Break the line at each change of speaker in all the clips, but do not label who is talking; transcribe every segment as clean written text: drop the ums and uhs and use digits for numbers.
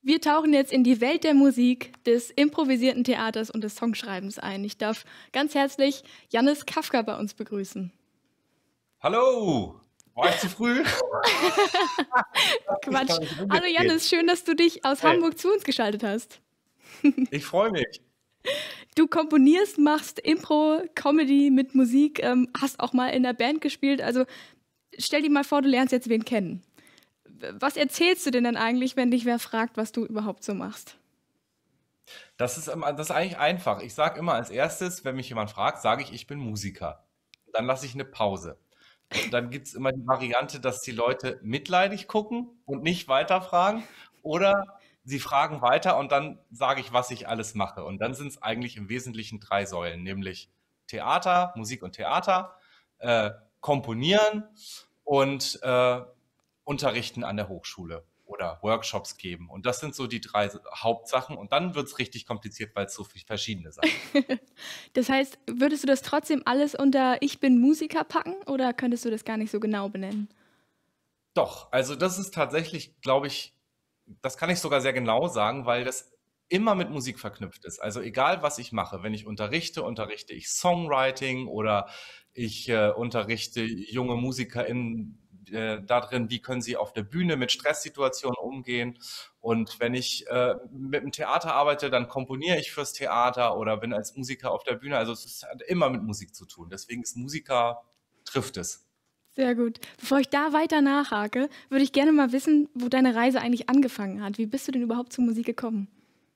Wir tauchen jetzt in die Welt der Musik, des improvisierten Theaters und des Songschreibens ein. Ich darf ganz herzlich Jannis Kafka bei uns begrüßen.
Hallo! War ich zu früh? Ich
Quatsch.
kann nicht
Hallo
umgehen.
Jannis, schön, dass du dich aus
Hey,
Hamburg zu uns geschaltet hast.
ich freue mich.
Du komponierst, machst Impro, Comedy mit Musik, hast auch mal in der Band gespielt. Also stell dir mal vor, du lernst jetzt wen kennen. Was erzählst du denn dann eigentlich, wenn dich wer fragt, was du überhaupt so machst?
Das ist eigentlich einfach. Ich sage immer als erstes, wenn mich jemand fragt, sage ich bin Musiker. Dann lasse ich eine Pause. Und dann gibt es immer die Variante, dass die Leute mitleidig gucken und nicht weiterfragen. Oder sie fragen weiter und dann sage ich, was ich alles mache. Und dann sind es eigentlich im Wesentlichen drei Säulen, nämlich Theater, Musik und Theater, äh, Komponieren und Unterrichten an der Hochschule oder Workshops geben. Und das sind so die drei Hauptsachen. Und dann wird es richtig kompliziert, weil es so viele verschiedene Sachen gibt.
Das heißt, würdest du das trotzdem alles unter Ich bin Musiker packen oder könntest du das gar nicht so genau benennen?
Doch, also das ist tatsächlich, glaube ich, das kann ich sogar sehr genau sagen, weil das immer mit Musik verknüpft ist. Also egal, was ich mache, wenn ich unterrichte, unterrichte ich Songwriting oder ich unterrichte junge MusikerInnen darin, wie können sie auf der Bühne mit Stresssituationen umgehen. Und wenn ich mit dem Theater arbeite, dann komponiere ich fürs Theater oder bin als Musiker auf der Bühne. Also hat immer mit Musik zu tun. Deswegen ist Musiker, trifft es.
Sehr gut. Bevor ich da weiter nachhake, würde ich gerne mal wissen, wo deine Reise eigentlich angefangen hat. Wie bist du denn überhaupt zur Musik gekommen?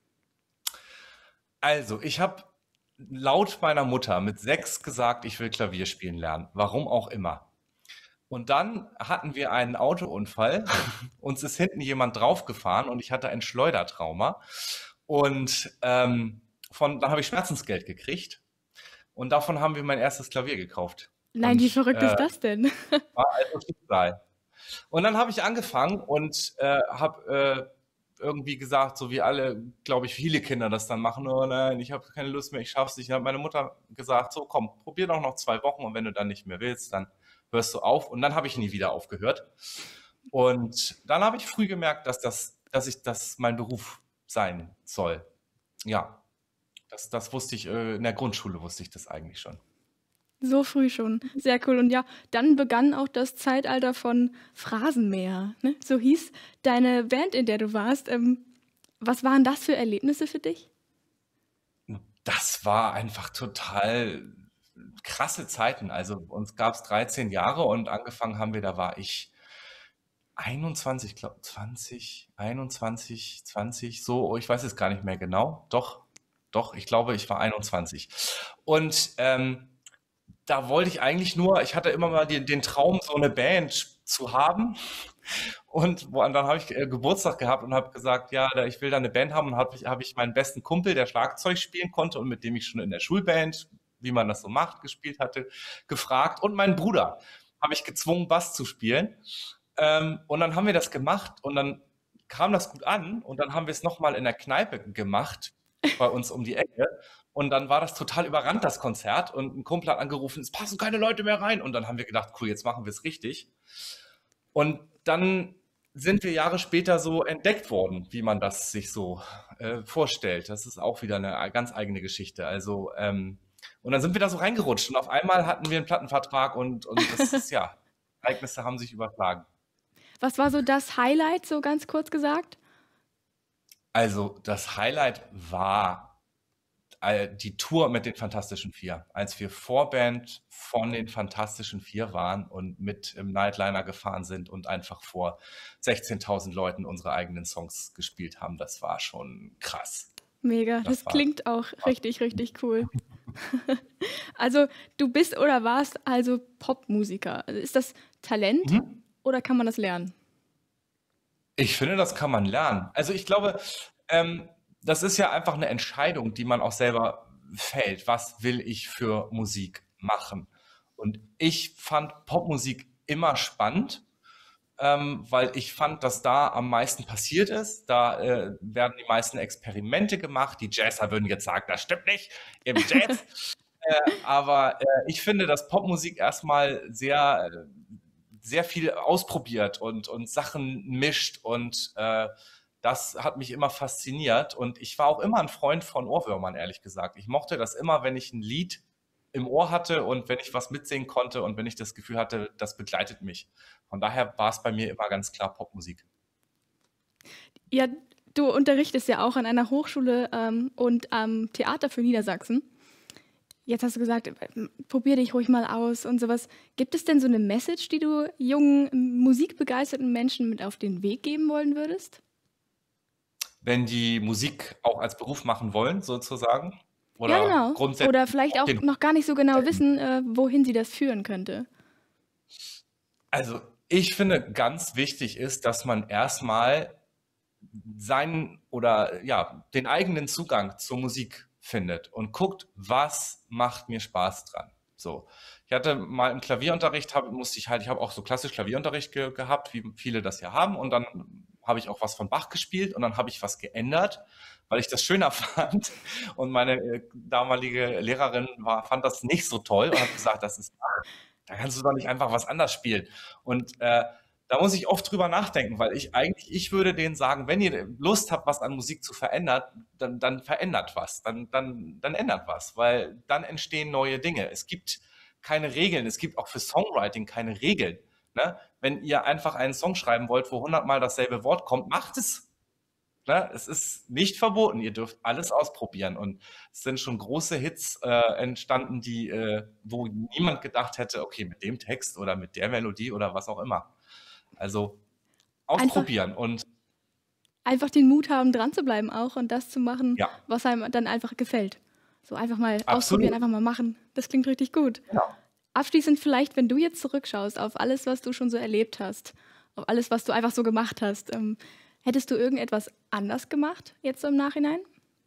Also, ich habe laut meiner Mutter mit 6 gesagt, ich will Klavier spielen lernen, warum auch immer. Und dann hatten wir einen Autounfall, uns ist hinten jemand draufgefahren und ich hatte ein Schleudertrauma. Und dann habe ich Schmerzensgeld gekriegt und davon haben wir mein erstes Klavier gekauft.
Nein, wie
Und
verrückt ist das denn?
war also Schicksal. Und dann habe ich angefangen und habe irgendwie gesagt, so wie alle, glaube ich, viele Kinder das dann machen, oh nein, ich habe keine Lust mehr, ich schaff's nicht. Dann hat meine Mutter gesagt, so komm, probier doch noch 2 Wochen und wenn du dann nicht mehr willst, dann hörst du auf. Und dann habe ich nie wieder aufgehört. Und dann habe ich früh gemerkt, dass mein Beruf sein soll. Ja, das wusste ich, in der Grundschule wusste ich das eigentlich schon.
So früh schon. Sehr cool. Und ja, dann begann auch das Zeitalter von Phrasenmäher. Ne? So hieß deine Band, in der du warst. Was waren das für Erlebnisse für dich?
Das war einfach total krasse Zeiten. Also uns gab es 13 Jahre und angefangen haben wir, da war ich 21, glaube 20, 21, 20, so, ich weiß es gar nicht mehr genau. Doch, ich glaube, ich war 21. Und da wollte ich eigentlich nur, ich hatte immer mal den Traum, so eine Band zu haben. Und dann habe ich Geburtstag gehabt und habe gesagt, ja, ich will da eine Band haben. Und hab ich meinen besten Kumpel, der Schlagzeug spielen konnte und mit dem ich schon in der Schulband, wie man das so macht, gespielt hatte, gefragt. Und meinen Bruder habe ich gezwungen, Bass zu spielen. Und dann haben wir das gemacht und dann kam das gut an. Und dann haben wir es nochmal in der Kneipe gemacht, bei uns um die Ecke. Und dann war das total überrannt, das Konzert. Und ein Kumpel hat angerufen, es passen keine Leute mehr rein. Und dann haben wir gedacht, cool, jetzt machen wir es richtig. Und dann sind wir Jahre später so entdeckt worden, wie man das sich so vorstellt. Das ist auch wieder eine ganz eigene Geschichte. Also, und dann sind wir da so reingerutscht und auf einmal hatten wir einen Plattenvertrag und das ist ja, Ereignisse haben sich überschlagen.
Was war so das Highlight, so ganz kurz gesagt?
Also, das Highlight war die Tour mit den Fantastischen Vier, als wir Vorband von den Fantastischen Vier waren und mit im Nightliner gefahren sind und einfach vor 16.000 Leuten unsere eigenen Songs gespielt haben. Das war schon krass.
Mega,
Das
das
war
klingt auch richtig, richtig cool. Also, du bist oder warst also Popmusiker. Also, ist das Talent
mhm.
oder kann man das lernen?
Ich finde, das kann man lernen. Also ich glaube, das ist ja einfach eine Entscheidung, die man auch selber fällt. Was will ich für Musik machen? Und ich fand Popmusik immer spannend, weil ich fand, dass da am meisten passiert ist. Da werden die meisten Experimente gemacht. Die Jazzer würden jetzt sagen, das stimmt nicht im Jazz. Aber ich finde, dass Popmusik erstmal sehr viel ausprobiert und Sachen mischt und das hat mich immer fasziniert und ich war auch immer ein Freund von Ohrwürmern, ehrlich gesagt. Ich mochte das immer, wenn ich ein Lied im Ohr hatte und wenn ich was mitsingen konnte und wenn ich das Gefühl hatte, das begleitet mich. Von daher war es bei mir immer ganz klar Popmusik.
Ja, du unterrichtest ja auch an einer Hochschule und am Theater für Niedersachsen. Jetzt hast du gesagt, probier dich ruhig mal aus und sowas. Gibt es denn so eine Message, die du jungen, musikbegeisterten Menschen mit auf den Weg geben wollen würdest?
Wenn die Musik auch als Beruf machen wollen, sozusagen,
Ja,
oder
genau. Oder
grundsätzlich
vielleicht
auch
auch
den
noch gar nicht so genau
Hobby.
wissen, wohin sie das führen könnte.
Also, ich finde, ganz wichtig ist, dass man erstmal seinen oder ja, den eigenen Zugang zur Musik findet und guckt, was macht mir Spaß dran. So. Ich hatte mal im Klavierunterricht, musste ich halt, ich habe auch so klassisch Klavierunterricht gehabt, wie viele das ja haben, und dann habe ich auch was von Bach gespielt und dann habe ich was geändert, weil ich das schöner fand. Und meine damalige Lehrerin fand das nicht so toll und hat gesagt, das ist Bach. Da kannst du doch nicht einfach was anders spielen. Und da muss ich oft drüber nachdenken, weil ich würde denen sagen, wenn ihr Lust habt, was an Musik zu verändern, dann verändert was, dann ändert was, weil dann entstehen neue Dinge. Es gibt keine Regeln, es gibt auch für Songwriting keine Regeln. Ne? Wenn ihr einfach einen Song schreiben wollt, wo 100 Mal dasselbe Wort kommt, macht es. Ne? Es ist nicht verboten, ihr dürft alles ausprobieren. Und es sind schon große Hits entstanden, wo niemand gedacht hätte, okay, mit dem Text oder mit der Melodie oder was auch immer. Also
Einfach,
ausprobieren und
einfach den Mut haben, dran zu bleiben auch und das zu machen,
ja,
was einem dann einfach gefällt. So einfach mal ausprobieren,
absolut.
einfach mal machen. Das klingt richtig gut.
Genau.
Abschließend vielleicht, wenn du jetzt zurückschaust auf alles, was du schon so erlebt hast, auf alles, was du einfach so gemacht hast, hättest du irgendetwas anders gemacht jetzt so im Nachhinein?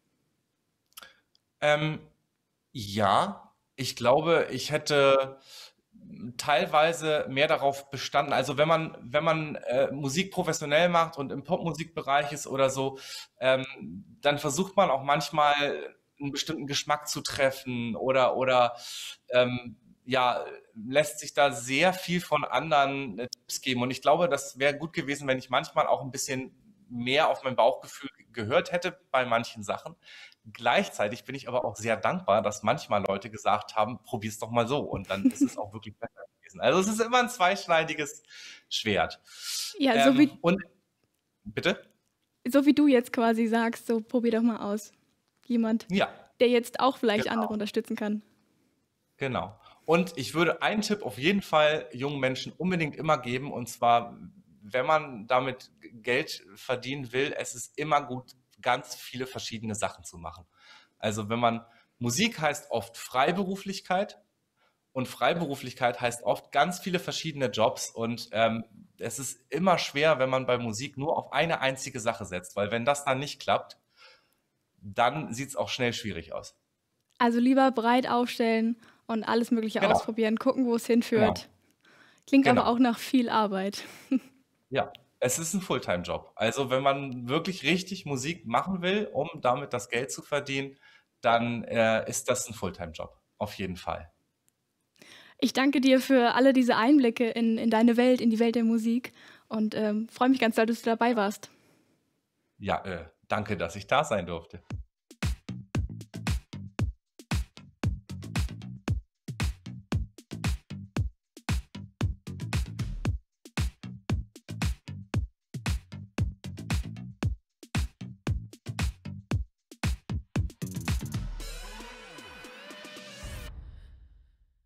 Ähm, ja, ich glaube, ich hätte teilweise mehr darauf bestanden. Also wenn man Musik professionell macht und im Popmusikbereich ist oder so, dann versucht man auch manchmal einen bestimmten Geschmack zu treffen oder ähm, ja, lässt sich da sehr viel von anderen Tipps geben. Und ich glaube, das wäre gut gewesen, wenn ich manchmal auch ein bisschen mehr auf mein Bauchgefühl gehört hätte bei manchen Sachen. Gleichzeitig bin ich aber auch sehr dankbar, dass manchmal Leute gesagt haben, probier's doch mal so und dann ist es auch wirklich besser gewesen. Also es ist immer ein zweischneidiges Schwert.
Ja,
Und bitte?
so wie du jetzt quasi sagst, so probier doch mal aus. Jemand,
Ja,
der jetzt auch vielleicht andere
genau,
unterstützen kann.
genau. Und ich würde einen Tipp auf jeden Fall jungen Menschen unbedingt immer geben, und zwar, wenn man damit Geld verdienen will, es ist immer gut, ganz viele verschiedene Sachen zu machen. Also wenn man Musik heißt oft Freiberuflichkeit. Und Freiberuflichkeit heißt oft ganz viele verschiedene Jobs und es ist immer schwer, wenn man bei Musik nur auf eine einzige Sache setzt, weil wenn das dann nicht klappt, dann sieht es auch schnell schwierig aus.
Also lieber breit aufstellen und alles Mögliche
Genau,
ausprobieren, gucken, wo es hinführt.
genau,
Klingt aber
genau.
auch nach viel Arbeit.
Ja, es ist ein Fulltime-Job. Also wenn man wirklich richtig Musik machen will, um damit das Geld zu verdienen, dann ist das ein Fulltime-Job. Auf jeden Fall.
Ich danke dir für alle diese Einblicke in deine Welt, in die Welt der Musik und freue mich ganz doll, dass du dabei warst.
Ja, danke, dass ich da sein durfte.